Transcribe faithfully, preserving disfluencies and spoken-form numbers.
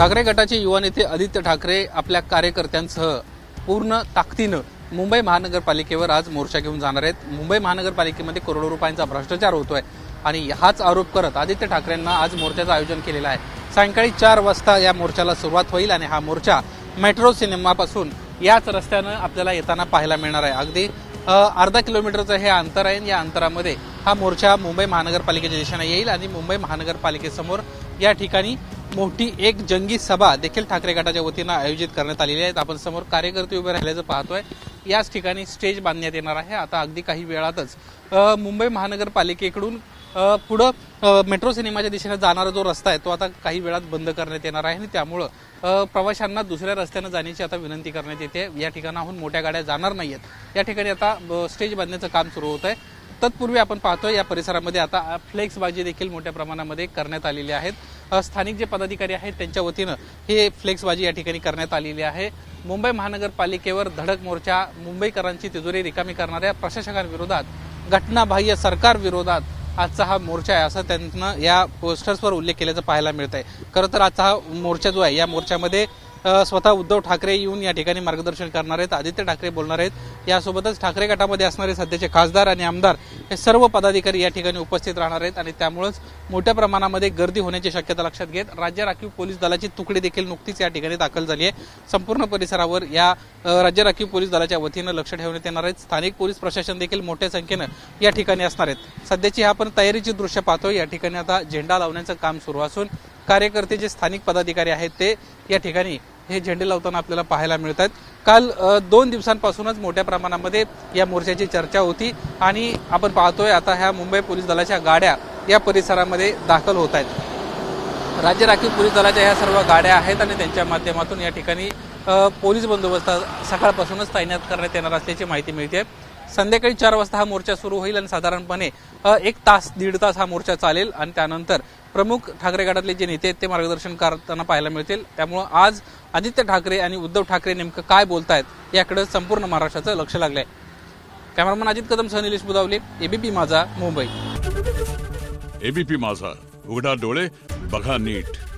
ठाकरे गटाचे युवा नेते आदित्य ठाकरे आपल्या कार्यकर्त्यांसह पूर्ण ताकदीनं मुंबई महानगरपालिकेवर आज मोर्चा घेऊन जाणार आहेत। मुंबई महानगरपालिकेमध्ये करोडो रुपयांचा भ्रष्टाचार होतोय आणि हाच आरोप करत आदित्य ठाकरेंना आज मोर्चाचं आयोजन केलेलं आहे। सायंकाळी चार वाजता या मोर्चाला सुरुवात होईल आणि हा मोर्चा मेट्रो सिनेमापासून याच रस्त्यानं आपल्याला येताना पाहायला मिळणार आहे। अगदी अर्धा किलोमीटरचं हे अंतर आहे। या अंतरामध्ये हा मोर्चा मुंबई महानगरपालिकेच्या दिशेने येईल आणि मुंबई महानगरपालिकेसमोर या ठिकाणी मोठी एक जंगी सभा देखील ठाकरे गटाच्या वतीनं आयोजित करण्यात आलेली आहे। आपण समोर कार्यकर्ते उभे राहिल्याचं पाहतोय। याच ठिकाणी स्टेज बांधण्यात येणार आहे। आता अगदी काही वेळातच मुंबई महानगरपालिकेकडून पुढे मेट्रो सिनेमाच्या दिशेने जाणारा जो रस्ता आहे तो आता काही वेळात बंद करण्यात येणार आहे आणि त्यामुळे प्रवाशांना दुसऱ्या रस्त्याने जाण्याची आता विनंती करण्यात येते। या ठिकाणाहून मोठ्या गाड्या जाणार नाहीयेत। या ठिकाणी आता स्टेज बांधण्याचं काम सुरू होत आहे। तत्पूर्वी आपण पाहतोय या परिसरामध्ये आता फ्लेक्सबाजी देखील मोठ्या प्रमाणामध्ये करण्यात आलेली आहेत। स्थानिक जे पदाधिकारी आहेत त्यांच्या वतीनं हे फ्लेक्सबाजी या ठिकाणी करण्यात आलेली आहे। मुंबई महानगरपालिकेवर धडक मोर्चा, मुंबईकरांची तिजोरी रिकामी करणाऱ्या प्रशासकांविरोधात, घटनाबाह्य सरकार विरोधात आजचा हा मोर्चा आहे असं त्यांना या पोस्टर्सवर उल्लेख केल्याचं पाहायला मिळत आहे। खरं तर आजचा हा मोर्चा जो आहे या मोर्चामध्ये स्वतः उद्धव ठाकरे येऊन या ठिकाणी मार्गदर्शन करणार आहेत, आदित्य ठाकरे बोलणार आहेत। यासोबतच ठाकरे गटामध्ये असणारे सध्याचे खासदार आणि आमदार हे सर्व पदाधिकारी या ठिकाणी उपस्थित राहणार आहेत आणि त्यामुळेच मोठ्या प्रमाणामध्ये गर्दी होण्याची शक्यता लक्षात घेत राज्य राखीव पोलीस दलाची तुकडी देखील नुकतीच या ठिकाणी दाखल झाली आहे। संपूर्ण परिसरावर या राज्य राखीव पोलीस दलाच्या वतीनं लक्ष ठेवण्यात येणार आहेत। स्थानिक पोलीस प्रशासन देखील मोठ्या संख्येनं या ठिकाणी असणार आहेत। सध्याची आपण तयारीची दृश्य पाहतो। या ठिकाणी आता झेंडा लावण्याचं काम सुरू असून कार्यकर्ते जे स्थानिक पदाधिकारी आहेत ते या ठिकाणी हे झेंडे लावताना आपल्याला पाहायला मिळतात। काल दोन दिवसांपासूनच मोठ्या प्रमाणामध्ये या मोर्चाची चर्चा होती आणि आपण पाहतोय आता ह्या मुंबई पोलीस दलाच्या गाड्या या परिसरामध्ये दाखल होत आहेत। राज्य राखीव पोलीस दलाच्या ह्या सर्व गाड्या आहेत आणि त्यांच्या माध्यमातून या ठिकाणी पोलीस बंदोबस्त सकाळपासूनच तैनात करण्यात येणार असल्याची माहिती मिळते। संध्याकाळी चार वाजता हा मोर्चा सुरू होईल आणि साधारणपणे एक तास दीड तास हा मोर्चा चालेल आणि त्यानंतर प्रमुख ठाकरे गटातले जे नेते आहेत ते मार्गदर्शन करताना पाहायला मिळतील। त्यामुळे आज आदित्य ठाकरे आणि उद्धव ठाकरे नेमकं काय बोलतायत याकडे संपूर्ण महाराष्ट्राचं लक्ष लागलंय। कॅमेरामन अजित कदम सह निलेश बुदावले, एबीपी माझा, मुंबई। एबीपी माझा, उघडा डोळे बघा नीट।